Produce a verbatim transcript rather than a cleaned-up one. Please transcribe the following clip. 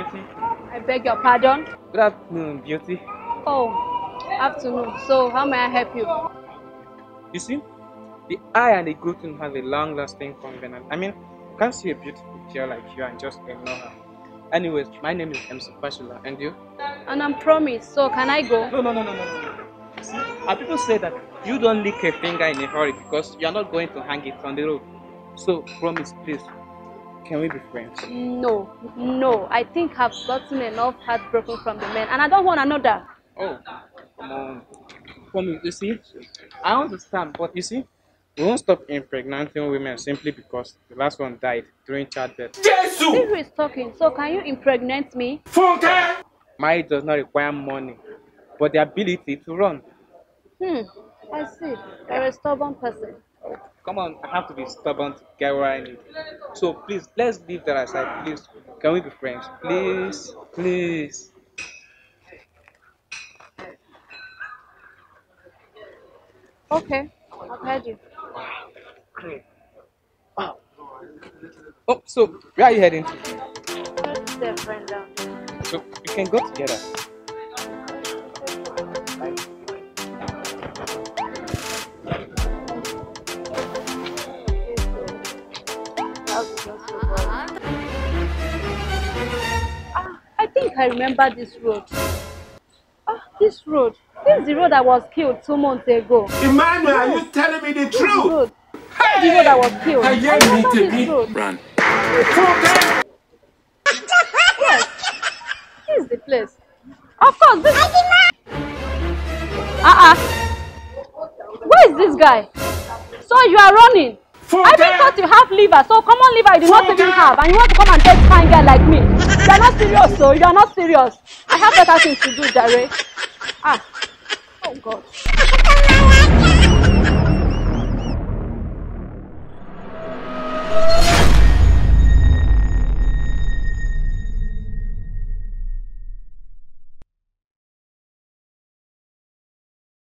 beauty. I beg your pardon? Good afternoon, beauty. Oh, afternoon. So, how may I help you? You see, the I and the good thing have a long-lasting covenant. I mean, you can't see a beautiful girl like you and just ignore her. Anyways, my name is M C Fashula, and you? And I'm promised, so can I go? No, no, no, no, no, no. See, and people say that you don't lick a finger in a hurry because you are not going to hang it on the road. So, promise, please. Can we be friends? No, no. I think I've gotten enough heartbroken from the men, and I don't want another. Oh, come on. Promise, you see, I understand, but you see, we won't stop impregnating women simply because the last one died during childbirth. Jesus! See who is talking. So, can you impregnate me? Funke! Marriage does not require money, but the ability to run. Hmm, I see. You're a stubborn person. Oh, come on, I have to be stubborn to get what I need. So please, let's leave that aside, please. Can we be friends? Please, please. Okay, I've heard you. Great. Wow. Oh, so where are you heading to? Let's stay friend down. So we can go together. Ah, I think I remember this road. Ah, this road. This is the road I was killed two months ago. Emmanuel, are you telling me the This truth? road. This is the road I was killed. I I hear remember me, this me. road. Run. Yes. This is the place. Of course, this. Uh-uh. Where is this guy? So you are running. I even thought you have liver, so common liver you do not even have, and you want to come and take fine guy like me. You are not serious, so you are not serious. I have better things to do, Jare. Ah. Oh God.